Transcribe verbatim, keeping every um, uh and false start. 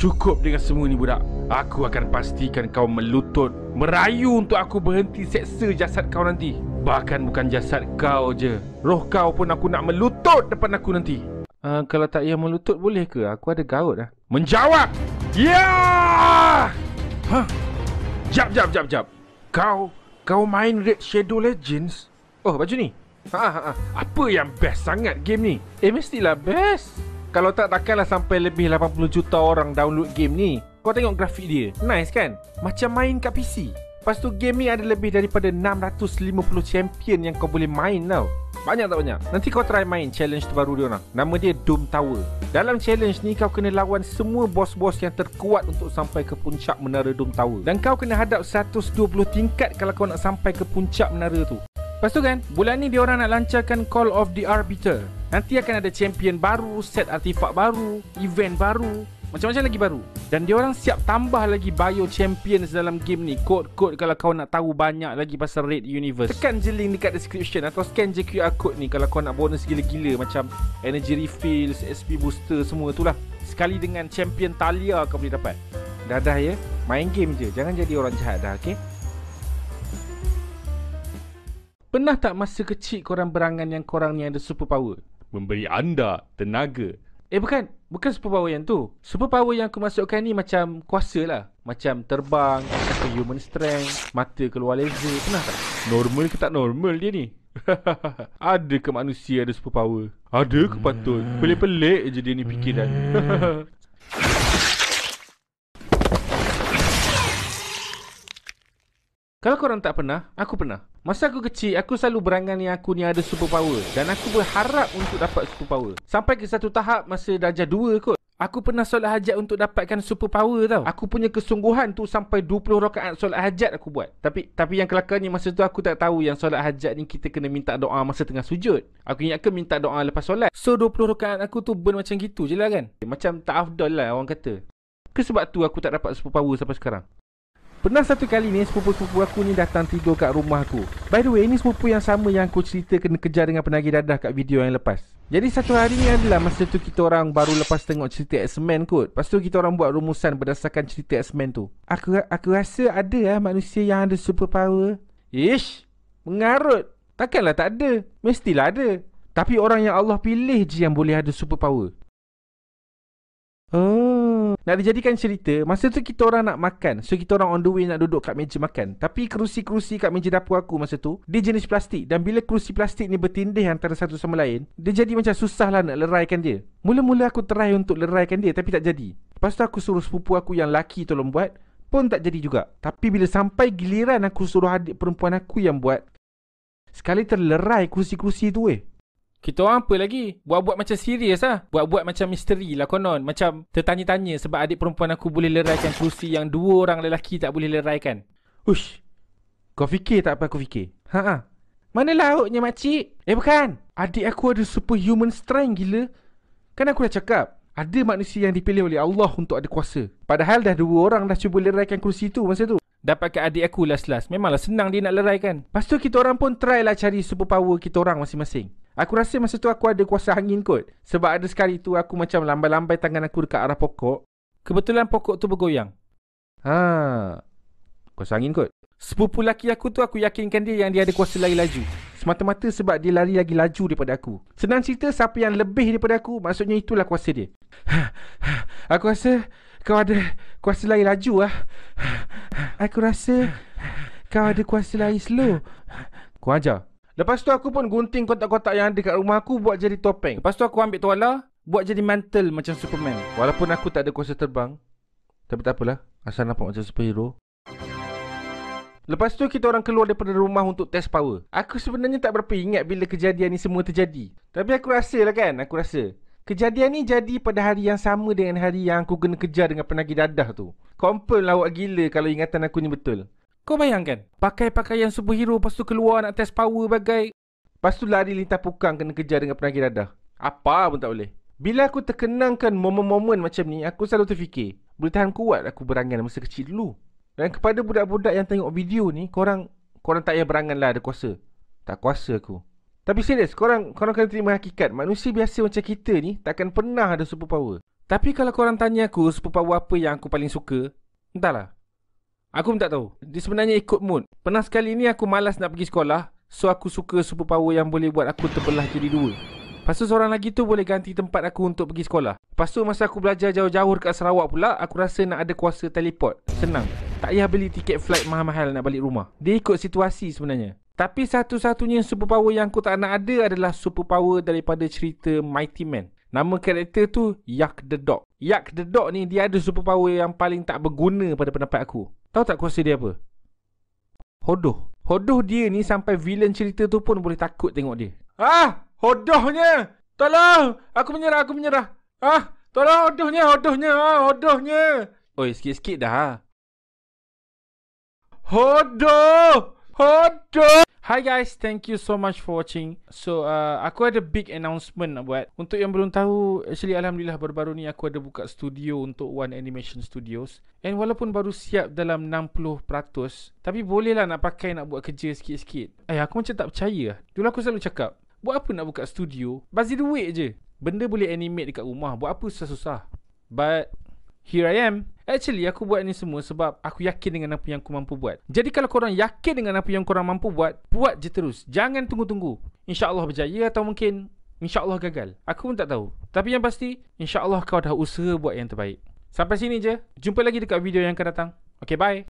Cukup dengan semua ni budak. Aku akan pastikan kau melutut, merayu untuk aku berhenti seksa jasad kau nanti. Bahkan bukan jasad kau je, roh kau pun aku nak melutut depan aku nanti. Uh, kalau tak payah melutut boleh ke? Aku ada gaut lah. Menjawab! Ya! Hah? Jap, jap, jap, jap. Kau, kau main Raid Shadow Legends? Oh, baju ni? Ha, ha, ha. Apa yang best sangat game ni? Eh, mestilah best. Kalau tak, takkanlah sampai lebih lapan puluh juta orang download game ni. Kau tengok grafik dia. Nice kan? Macam main kat P C. Lepas tu game ni ada lebih daripada enam ratus lima puluh champion yang kau boleh main tau. Banyak tak banyak? Nanti kau try main challenge terbaru dia orang. Nama dia Doom Tower. Dalam challenge ni kau kena lawan semua bos-bos yang terkuat untuk sampai ke puncak menara Doom Tower. Dan kau kena hadap seratus dua puluh tingkat kalau kau nak sampai ke puncak menara tu. Lepas tu kan, bulan ni diorang nak lancarkan Call of the Arbiter. Nanti akan ada champion baru, set artifak baru, event baru, macam-macam lagi baru. Dan diorang siap tambah lagi bio champions dalam game ni. Kod-kod kalau kau nak tahu banyak lagi pasal Raid Universe. Tekan je link dekat description atau scan je Q R code ni kalau kau nak bonus gila-gila macam energy refills, S P booster, semua tu lah. Sekali dengan champion Talia kau boleh dapat. Dah-dah ya, main game je, jangan jadi orang jahat dah, okay? Pernah tak masa kecil korang berangan yang korang ni ada superpower? Memberi anda tenaga. Eh bukan, bukan superpower yang tu. Superpower yang aku masukkan ni macam kuasa lah. Macam terbang, human strength, mata keluar laser. Pernah tak? Normal ke tak normal dia ni? Ada ke manusia ada superpower? Ada ke patut? Pelik-pelik je dia ni fikiran. Kalau korang tak pernah, aku pernah. Masa aku kecil, aku selalu berangan yang aku ni ada superpower. Dan aku berharap untuk dapat superpower. Sampai ke satu tahap masa darjah dua kot. Aku pernah solat hajat untuk dapatkan superpower tau. Aku punya kesungguhan tu sampai dua puluh rakaat solat hajat aku buat. Tapi tapi yang kelakarnya masa tu aku tak tahu yang solat hajat ni kita kena minta doa masa tengah sujud. Aku ingatkan minta doa lepas solat. So dua puluh rakaat aku tu burn macam gitu je lah kan. Macam tak afdal lah orang kata. Ke sebab tu aku tak dapat superpower sampai sekarang. Pernah satu kali ni sepupu-sepupu aku ni datang tidur kat rumah aku. By the way, ini sepupu yang sama yang aku cerita kena kejar dengan penagih dadah kat video yang lepas. Jadi satu hari ni adalah masa tu kita orang baru lepas tengok cerita X-Men kot. Lepas tu kita orang buat rumusan berdasarkan cerita X-Men tu. Aku aku rasa ada lah manusia yang ada superpower. Ish, mengarut. Takkanlah tak ada. Mestilah ada. Tapi orang yang Allah pilih je yang boleh ada superpower. Oh, nak dijadikan cerita, masa tu kita orang nak makan. So kita orang on the way nak duduk kat meja makan. Tapi kerusi-kerusi kat meja dapur aku masa tu, dia jenis plastik. Dan bila kerusi plastik ni bertindih antara satu sama lain, dia jadi macam susah lah nak leraikan dia. Mula-mula aku try untuk leraikan dia, tapi tak jadi. Lepas tu aku suruh sepupu aku yang laki tolong buat, pun tak jadi juga. Tapi bila sampai giliran aku suruh adik perempuan aku yang buat, sekali terlerai kerusi-kerusi tu weh. Kita orang apa lagi? Buat-buat macam serius lah. Buat-buat macam misteri lah konon. Macam tertanya-tanya sebab adik perempuan aku boleh leraikan kerusi yang dua orang lelaki tak boleh leraikan. Ush, kau fikir tak apa aku fikir? Ha-ha. Mana lauknya makcik? Eh bukan. Adik aku ada superhuman strength gila. Kan aku dah cakap, ada manusia yang dipilih oleh Allah untuk ada kuasa. Padahal dah dua orang dah cuba leraikan kerusi tu masa tu. Dapat kat adik aku last-last. Memanglah senang dia nak leraikan. Lepas tu kita orang pun try lah cari superpower kita orang masing-masing. Aku rasa masa tu aku ada kuasa angin kot. Sebab ada sekali tu aku macam lambai-lambai tangan aku dekat arah pokok. Kebetulan pokok tu bergoyang. Ha, kuasa angin kot. Sepupu laki aku tu aku yakinkan dia yang dia ada kuasa lari laju. Semata-mata sebab dia lari lagi laju daripada aku. Senang cerita, siapa yang lebih daripada aku, maksudnya itulah kuasa dia. Aku rasa kau ada kuasa lari laju lah. Aku rasa kau ada kuasa lari slow. Kau ajar. Lepas tu aku pun gunting kotak-kotak yang ada kat rumah aku buat jadi topeng. Lepas tu aku ambil tuala, buat jadi mantle macam Superman. Walaupun aku tak ada kuasa terbang, tapi tak apalah, asal nampak macam superhero. Lepas tu kita orang keluar daripada rumah untuk test power. Aku sebenarnya tak berapa ingat bila kejadian ni semua terjadi. Tapi aku rasa lah kan, aku rasa kejadian ni jadi pada hari yang sama dengan hari yang aku kena kejar dengan penagih dadah tu. Confirm lawak gila kalau ingatan aku ni betul. Kau bayangkan, pakai pakaian superhero lepas tu keluar nak test power bagai. Lepas tu lari lintah pukang kena kejar dengan penagih dadah. Apa pun tak boleh. Bila aku terkenangkan momen-momen macam ni, aku selalu terfikir, boleh tahan kuat aku berangan masa kecil dulu. Dan kepada budak-budak yang tengok video ni, korang korang tak payah berangan lah ada kuasa. Tak kuasa aku. Tapi serius, korang korang kena terima hakikat. Manusia biasa macam kita ni takkan pernah ada superpower. Tapi kalau korang tanya aku superpower apa yang aku paling suka, entahlah. Aku pun tak tahu. Dia sebenarnya ikut mood. Pernah sekali ni aku malas nak pergi sekolah, so aku suka superpower yang boleh buat aku terbelah jadi dua. Lepas tu seorang lagi tu boleh ganti tempat aku untuk pergi sekolah. Lepas tu masa aku belajar jauh-jauh dekat Sarawak pula, aku rasa nak ada kuasa teleport. Senang. Tak payah beli tiket flight mahal-mahal nak balik rumah. Dia ikut situasi sebenarnya. Tapi satu-satunya superpower yang aku tak nak ada adalah superpower daripada cerita Mighty Man. Nama karakter tu Yak the Dog. Yak the Dog ni dia ada superpower yang paling tak berguna pada pendapat aku. Tahu tak kuasa dia apa? Hodoh. Hodoh dia ni sampai villain cerita tu pun boleh takut tengok dia. Ah! Hodohnya! Tolong! Aku menyerah, aku menyerah. Ah! Tolong hodohnya, hodohnya, ah, hodohnya. Oi, sikit-sikit dah. Hodoh! Hodoh! Hi guys, thank you so much for watching. So, uh, aku ada big announcement nak buat. Untuk yang belum tahu, actually Alhamdulillah baru-baru ni aku ada buka studio untuk One Animation Studios. And walaupun baru siap dalam enam puluh peratus, tapi bolehlah nak pakai nak buat kerja sikit-sikit. Eh, aku macam tak percaya. Dulu aku selalu cakap, buat apa nak buka studio? Bazir duit je. Benda boleh animate dekat rumah. Buat apa susah-susah? But here I am. Actually, aku buat ni semua sebab aku yakin dengan apa yang aku mampu buat. Jadi kalau korang yakin dengan apa yang korang mampu buat, buat je terus. Jangan tunggu-tunggu. InsyaAllah berjaya atau mungkin InsyaAllah gagal. Aku pun tak tahu. Tapi yang pasti, InsyaAllah kau dah usaha buat yang terbaik. Sampai sini je. Jumpa lagi dekat video yang akan datang. Okay, bye.